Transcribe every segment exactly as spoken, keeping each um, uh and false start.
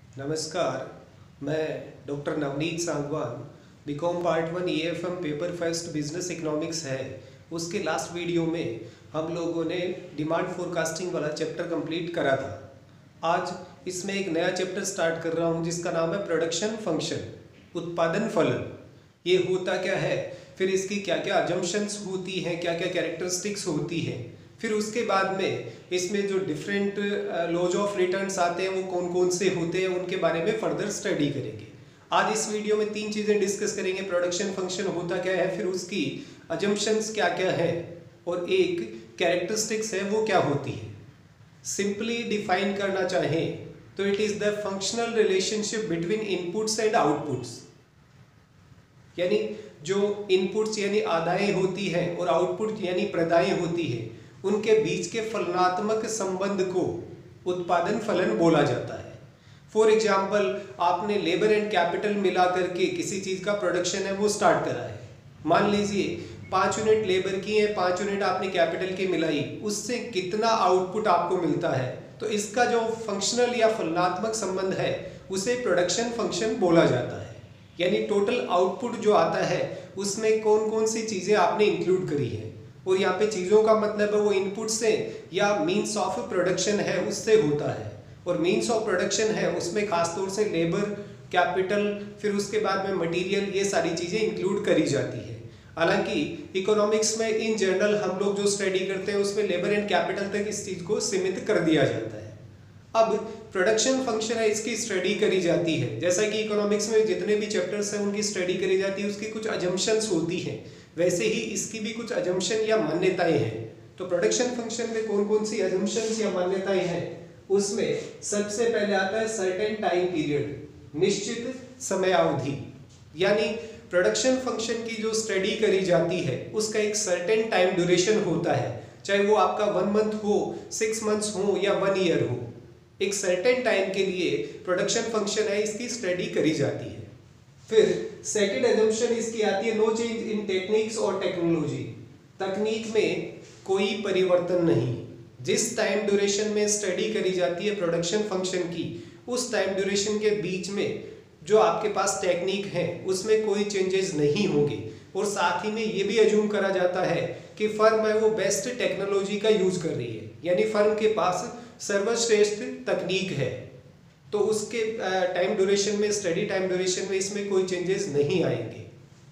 नमस्कार, मैं doctor Navneet Sangwan. BCom part one E F M paper first business economics है, उसके लास्ट वीडियो में हम लोगों ने डिमांड फोरकास्टिंग वाला चैप्टर कंप्लीट करा था। आज इसमें एक नया चैप्टर स्टार्ट कर रहा हूँ जिसका नाम है प्रोडक्शन फंक्शन, उत्पादन फलन। ये होता क्या है, फिर इसकी क्या क्या अजम्पशंस होती हैं, क्या क्या कैरेक्टरिस्टिक्स होती हैं, फिर उसके बाद में इसमें जो डिफरेंट लॉज ऑफ रिटर्न्स आते हैं वो कौन कौन से होते हैं, उनके बारे में फर्दर स्टडी करेंगे। आज इस वीडियो में तीन चीज़ें डिस्कस करेंगे। प्रोडक्शन फंक्शन होता क्या है, फिर उसकी अजम्पशंस क्या क्या है, और एक कैरेक्टरिस्टिक्स है वो क्या होती है। सिंपली डिफाइन करना चाहें तो it is the functional relationship between inputs and outputs, यानी जो इनपुट्स यानी आदाएं होती हैं और आउटपुट यानी प्रदाएं होती है, उनके बीच के फलनात्मक संबंध को उत्पादन फलन बोला जाता है। फॉर एग्जाम्पल, आपने लेबर एंड कैपिटल मिला करके किसी चीज़ का प्रोडक्शन है वो स्टार्ट करा है। मान लीजिए पाँच यूनिट लेबर की है, पाँच यूनिट आपने कैपिटल की मिलाई, उससे कितना आउटपुट आपको मिलता है, तो इसका जो फंक्शनल या फलनात्मक संबंध है उसे प्रोडक्शन फंक्शन बोला जाता है। यानी टोटल आउटपुट जो आता है उसमें कौन कौन सी चीज़ें आपने इंक्लूड करी है, और यहाँ पे चीज़ों का मतलब है वो इनपुट से या मीन्स ऑफ प्रोडक्शन है उससे होता है। और मीन्स ऑफ प्रोडक्शन है उसमें खासतौर से लेबर, कैपिटल, फिर उसके बाद में मटेरियल, ये सारी चीज़ें इंक्लूड करी जाती है। हालांकि इकोनॉमिक्स में इन जनरल हम लोग जो स्टडी करते हैं उसमें लेबर एंड कैपिटल तक इस चीज़ को सीमित कर दिया जाता है। अब प्रोडक्शन फंक्शन है, इसकी स्टडी करी जाती है। जैसा कि इकोनॉमिक्स में जितने भी चैप्टर्स हैं उनकी स्टडी करी जाती है, उसकी कुछ अजम्पशंस होती हैं, वैसे ही इसकी भी कुछ अजम्पशन या मान्यताएं हैं। तो प्रोडक्शन फंक्शन में कौन कौन सी अजम्पशंस या मान्यताएं हैं, उसमें सबसे पहले आता है सर्टेन टाइम पीरियड, निश्चित समयावधि। यानी प्रोडक्शन फंक्शन की जो स्टडी करी जाती है उसका एक सर्टेन टाइम ड्यूरेशन होता है, चाहे वो आपका वन मंथ हो, सिक्स मंथ्स हो या वन ईयर हो। एक सर्टेन टाइम के लिए प्रोडक्शन फंक्शन है इसकी स्टडी करी जाती है। फिर सेकंड अजम्पशन इसकी आती है नो चेंज इन टेक्निक्स और टेक्नोलॉजी, तकनीक में कोई परिवर्तन नहीं। जिस टाइम ड्यूरेशन में स्टडी करी जाती है प्रोडक्शन फंक्शन की, उस टाइम ड्यूरेशन के बीच में जो आपके पास टेक्निक है उसमें कोई चेंजेस नहीं होंगे। और साथ ही में ये भी अज्यूम करा जाता है कि फर्म है वो बेस्ट टेक्नोलॉजी का यूज कर रही है, यानी फर्म के पास सर्वश्रेष्ठ तकनीक है, तो उसके टाइम ड्यूरेशन में, स्टडी टाइम ड्यूरेशन में इसमें कोई चेंजेस नहीं आएंगे।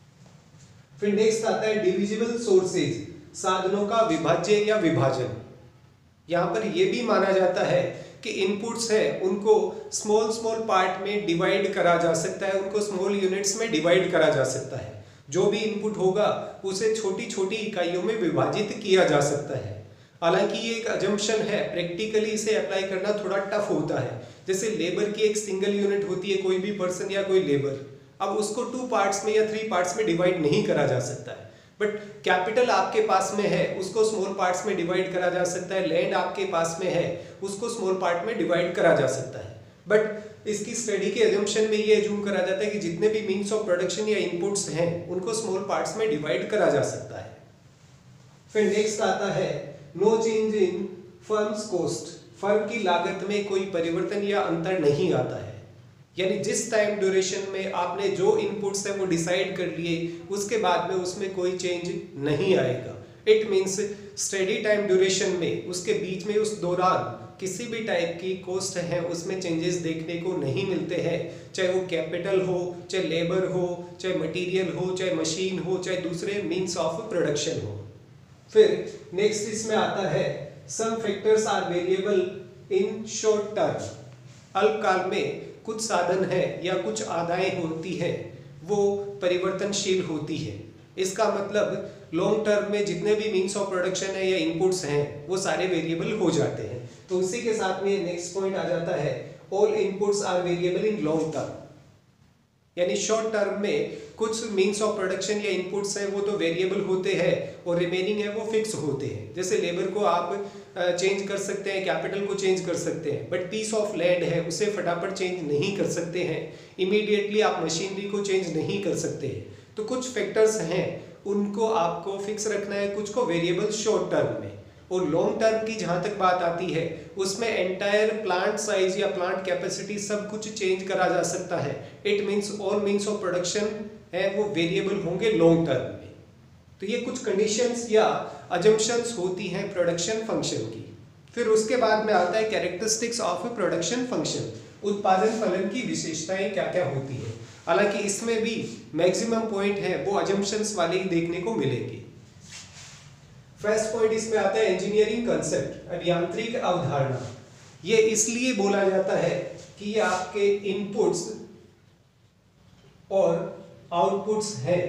फिर नेक्स्ट आता है डिविजिबल सोर्सेज, साधनों का विभाज्य या विभाजन। यहाँ पर यह भी माना जाता है कि इनपुट्स है उनको स्मॉल स्मॉल पार्ट में डिवाइड करा जा सकता है, उनको स्मॉल यूनिट्स में डिवाइड करा जा सकता है। जो भी इनपुट होगा उसे छोटी छोटी इकाइयों में विभाजित किया जा सकता है। हालांकि ये एक अजम्पशन है, प्रैक्टिकली इसे अप्लाई करना थोड़ा टफ होता है। जैसे लेबर की एक सिंगल यूनिट होती है, कोई भी पर्सन या कोई लेबर, अब उसको टू पार्ट्स में या थ्री पार्ट्स में डिवाइड नहीं करा जा सकता है। बट कैपिटल आपके पास में है, उसको स्मॉल पार्ट्स में डिवाइड करा जा सकता है। लैंड आपके पास में है, उसको स्मॉल पार्ट में डिवाइड करा जा सकता है। बट इसकी स्टडी के एजम्पशन में ये एज्यूम करा जाता है कि जितने भी मीन्स ऑफ प्रोडक्शन या इनपुट्स हैं उनको स्मॉल पार्ट्स में डिवाइड करा जा सकता है। फिर नेक्स्ट आता है no change in firms cost, firm की लागत में कोई परिवर्तन या अंतर नहीं आता है। यानी जिस टाइम ड्यूरेशन में आपने जो इनपुट्स है वो डिसाइड कर लिए, उसके बाद में उसमें कोई चेंज नहीं आएगा। It means study time duration में, उसके बीच में, उस दौरान किसी भी टाइप की कॉस्ट है उसमें चेंजेस देखने को नहीं मिलते हैं, चाहे वो कैपिटल हो, चाहे लेबर हो, चाहे मटेरियल हो, चाहे मशीन हो, चाहे दूसरे मीन्स ऑफ प्रोडक्शन हो। फिर नेक्स्ट इसमें आता है some factors are variable in short term, अल्पकाल में कुछ साधन है या कुछ आदाएं होती है वो परिवर्तनशील होती है। इसका मतलब लॉन्ग टर्म में जितने भी मीन्स ऑफ प्रोडक्शन है या इनपुट्स हैं वो सारे वेरिएबल हो जाते हैं। तो उसी के साथ में नेक्स्ट पॉइंट आ जाता है all inputs are variable in long term, यानी शॉर्ट टर्म में कुछ मीन्स ऑफ प्रोडक्शन या इनपुट्स हैं वो तो वेरिएबल होते हैं और रिमेनिंग है वो फिक्स होते हैं। जैसे लेबर को आप चेंज कर सकते हैं, कैपिटल को चेंज कर सकते हैं, बट पीस ऑफ लैंड है उसे फटाफट चेंज नहीं कर सकते हैं। इमीडिएटली आप मशीनरी को चेंज नहीं कर सकते हैं। तो कुछ फैक्टर्स हैं उनको आपको फिक्स रखना है, कुछ को वेरिएबल शॉर्ट टर्म में। और लॉन्ग टर्म की जहाँ तक बात आती है उसमें एंटायर प्लांट साइज या प्लांट कैपेसिटी सब कुछ चेंज करा जा सकता है। It means all means of production है वो वेरिएबल होंगे लॉन्ग टर्म में। तो ये कुछ कंडीशंस या अजम्पशंस होती हैं प्रोडक्शन फंक्शन की। फिर उसके बाद में आता है characteristics of a production function, उत्पादन फलन की विशेषताएं क्या क्या होती है। हालांकि इसमें भी मैक्सिमम पॉइंट है वो अजम्पशंस वाले ही देखने को मिलेंगे। फर्स्ट पॉइंट इसमें आता है इंजीनियरिंग कंसेप्ट, अभियांत्रिक अवधारणा। ये इसलिए बोला जाता है कि ये आपके इनपुट्स और आउटपुट्स हैं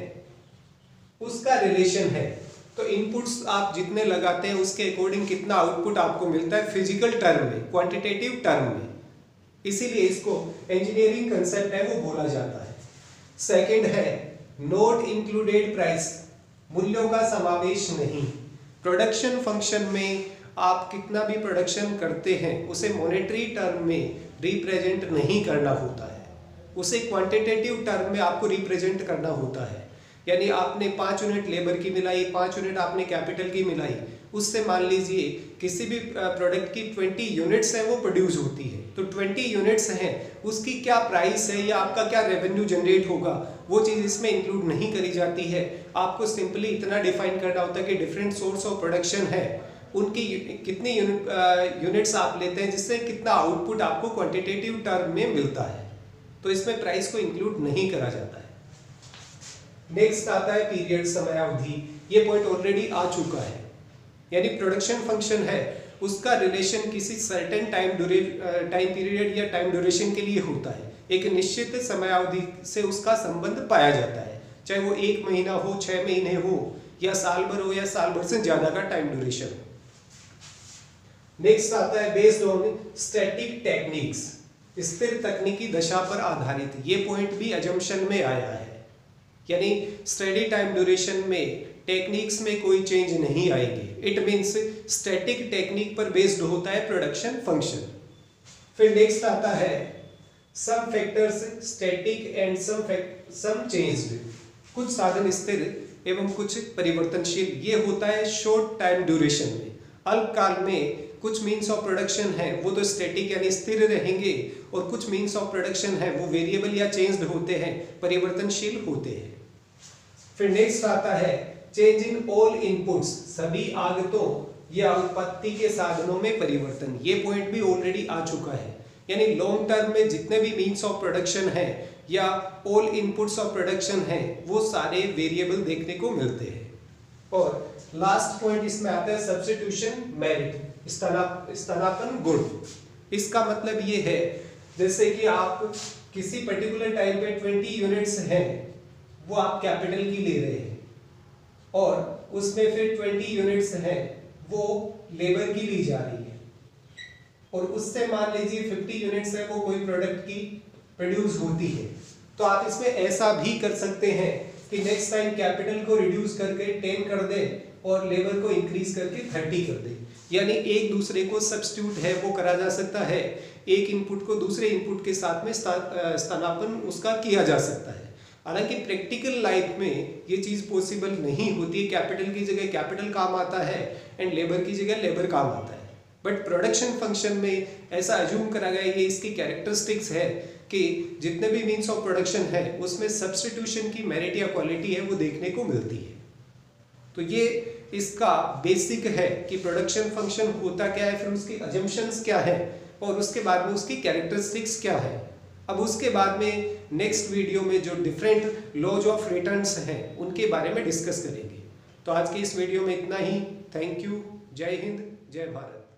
उसका रिलेशन है। तो इनपुट्स आप जितने लगाते हैं उसके अकॉर्डिंग कितना आउटपुट आपको मिलता है फिजिकल टर्म में, क्वांटिटेटिव टर्म में, इसीलिए इसको इंजीनियरिंग कंसेप्ट है वो बोला जाता है। सेकंड है नॉट इंक्लूडेड प्राइस, मूल्यों का समावेश नहीं। प्रोडक्शन फंक्शन में आप कितना भी प्रोडक्शन करते हैं उसे मॉनेटरी टर्म में रिप्रेजेंट नहीं करना होता है, उसे क्वांटिटेटिव टर्म में आपको रिप्रेजेंट करना होता है। यानी आपने पाँच यूनिट लेबर की मिलाई, पाँच यूनिट आपने कैपिटल की मिलाई, उससे मान लीजिए किसी भी प्रोडक्ट की ट्वेंटी यूनिट्स हैं वो प्रोड्यूस होती है, तो ट्वेंटी यूनिट्स हैं उसकी क्या प्राइस है या आपका क्या रेवेन्यू जनरेट होगा वो चीज़ इसमें इंक्लूड नहीं करी जाती है। आपको सिंपली इतना डिफाइन करना होता है कि डिफरेंट सोर्स ऑफ प्रोडक्शन है, उनकी कितनी यूनिट यूनिट्स आप लेते हैं जिससे कितना आउटपुट आपको क्वांटिटेटिव टर्म में मिलता है, तो इसमें प्राइस को इंक्लूड नहीं करा जाता है। नेक्स्ट आता है पीरियड, समयावधि। ये पॉइंट ऑलरेडी आ चुका है, यानी प्रोडक्शन फंक्शन है उसका रिलेशन किसी सर्टेन टाइम टाइम पीरियड या टाइम ड्यूरेशन के लिए होता है। एक निश्चित समयावधि से उसका संबंध पाया जाता है, चाहे वो एक महीना हो, छह महीने हो या साल भर हो या साल भर से ज्यादा का टाइम ड्यूरेशन हो। नेक्स्ट आता है बेस्ड ऑन स्टैटिक टेक्निक्स, स्थिर तकनीकी दशा पर आधारित। ये पॉइंट भी अजम्पशन में आया है, यानी स्टडी टाइम ड्यूरेशन में टेक्निक्स में कोई चेंज नहीं आएंगे। इट मींस स्टैटिक टेक्निक पर बेस्ड होता है प्रोडक्शन फंक्शन। फिर नेक्स्ट आता है some factors static and some some changed, कुछ साधन स्थिर एवं कुछ परिवर्तनशील। ये होता है शॉर्ट टाइम ड्यूरेशन में। अल्पकाल में कुछ मीन्स ऑफ प्रोडक्शन है वो तो स्टैटिक यानी स्थिर रहेंगे, और कुछ मीन्स ऑफ प्रोडक्शन है वो वेरिएबल या चेंज्ड होते हैं, परिवर्तनशील होते हैं। फिर नेक्स्ट आता है चेंज इन ऑल इनपुट्स, सभी आगतों या उत्पत्ति के साधनों में परिवर्तन। ये पॉइंट भी ऑलरेडी आ चुका है, यानी लॉन्ग टर्म में जितने भी मीन्स ऑफ प्रोडक्शन है या ऑल इनपुट्स ऑफ प्रोडक्शन है वो सारे वेरिएबल देखने को मिलते हैं। और लास्ट पॉइंट इसमें आता है सब्स्टिट्यूशन मेरिट, स्थानापन्न गुण। इसका मतलब ये है जैसे कि आप किसी पर्टिकुलर टाइम पे ट्वेंटी यूनिट्स हैं वो आप कैपिटल की ले रहे हैं, और उसमें फिर ट्वेंटी यूनिट्स हैं वो लेबर की ली जा रही है, और उससे मान लीजिए फिफ्टी यूनिट्स है वो कोई प्रोडक्ट की प्रोड्यूस होती है। तो आप इसमें ऐसा भी कर सकते हैं कि नेक्स्ट टाइम कैपिटल को रिड्यूस करके टेन कर दें और लेबर को इंक्रीज करके थर्टी कर दें, यानी एक दूसरे को सब्स्टिट्यूट है वो करा जा सकता है, एक इनपुट को दूसरे इनपुट के साथ में स्थानापन्न उसका किया जा सकता है। हालांकि प्रैक्टिकल लाइफ में ये चीज़ पॉसिबल नहीं होती है, कैपिटल की जगह कैपिटल काम आता है एंड लेबर की जगह लेबर काम आता है। बट प्रोडक्शन फंक्शन में ऐसा अज्यूम करा गया, ये इसकी कैरेक्टरिस्टिक्स है कि जितने भी मीन्स ऑफ प्रोडक्शन है उसमें सब्स्टिट्यूशन की मेरिट या क्वालिटी है वो देखने को मिलती है। तो ये इसका बेसिक है कि प्रोडक्शन फंक्शन होता क्या है, फिर उसकी अजम्पशंस क्या है, और उसके बाद में उसकी कैरेक्टरिस्टिक्स क्या है। अब उसके बाद में नेक्स्ट वीडियो में जो डिफरेंट लॉज ऑफ रिटर्न्स हैं उनके बारे में डिस्कस करेंगे। तो आज की इस वीडियो में इतना ही। Thank you. जय हिंद, जय भारत।